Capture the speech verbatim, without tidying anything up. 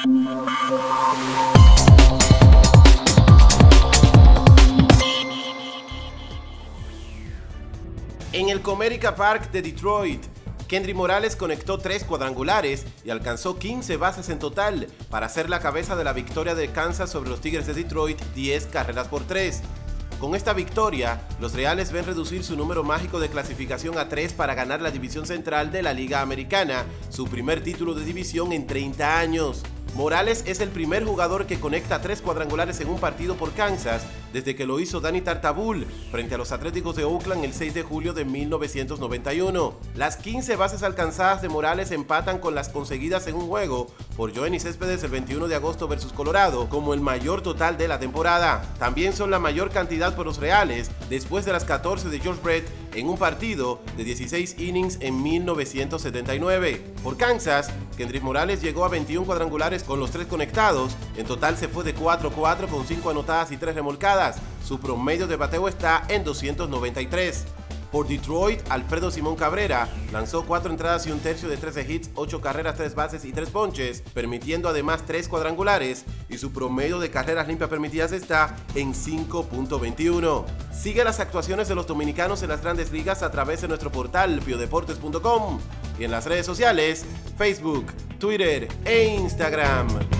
En el Comerica Park de Detroit, Kendry Morales conectó tres cuadrangulares y alcanzó quince bases en total para ser la cabeza de la victoria de Kansas sobre los Tigres de Detroit, diez carreras por tres. Con esta victoria, los Reales ven reducir su número mágico de clasificación a tres para ganar la división central de la Liga Americana, su primer título de división en treinta años. Morales es el primer jugador que conecta tres cuadrangulares en un partido por Kansas desde que lo hizo Danny Tartabull frente a los Atléticos de Oakland el seis de julio de mil novecientos noventa y uno. Las quince bases alcanzadas de Morales empatan con las conseguidas en un juego por Yoenis Céspedes el veintiuno de agosto versus Colorado como el mayor total de la temporada. También son la mayor cantidad por los Reales después de las catorce de George Brett en un partido de dieciséis innings en mil novecientos setenta y nueve. Por Kansas, Kendry Morales llegó a veintiún cuadrangulares con los tres conectados. En total se fue de cuatro a cuatro con cinco anotadas y tres remolcadas. Su promedio de bateo está en doscientos noventa y tres. Por Detroit, Alfredo Simón Cabrera lanzó cuatro entradas y un tercio de trece hits, ocho carreras, tres bases y tres ponches, permitiendo además tres cuadrangulares, y su promedio de carreras limpias permitidas está en cinco punto veintiuno. Sigue las actuaciones de los dominicanos en las grandes ligas a través de nuestro portal pio deportes punto com y en las redes sociales, Facebook, Twitter e Instagram.